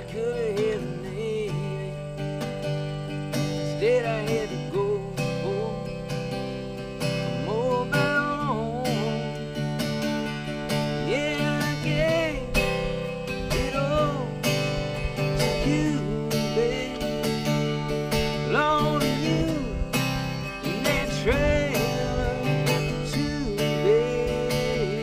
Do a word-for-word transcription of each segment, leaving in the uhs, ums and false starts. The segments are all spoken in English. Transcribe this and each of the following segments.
could have had a name. Instead I had to go home. I'm all my own. Yeah, I gave it all to you, babe. Long to you in that trailer today.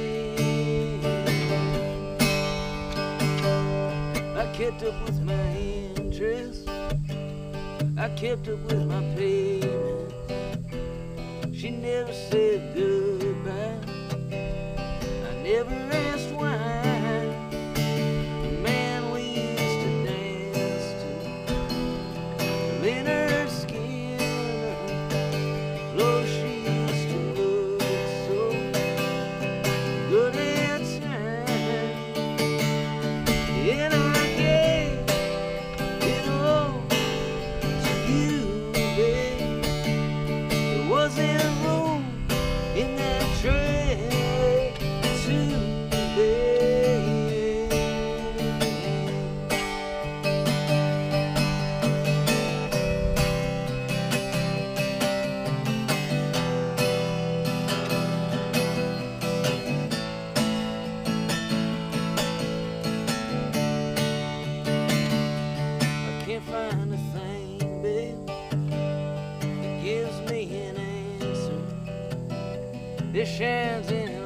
I kept up with my interest. I kept up with my payments. She never said goodbye. I never asked why. The man we used to dance to, Skynyrd, Skynyrd. Lord, she used to look so good at times. And I gave it all to you, babe. There wasn't room in that trailer today. I can't find a thing, babe, that gives me an answer that shines in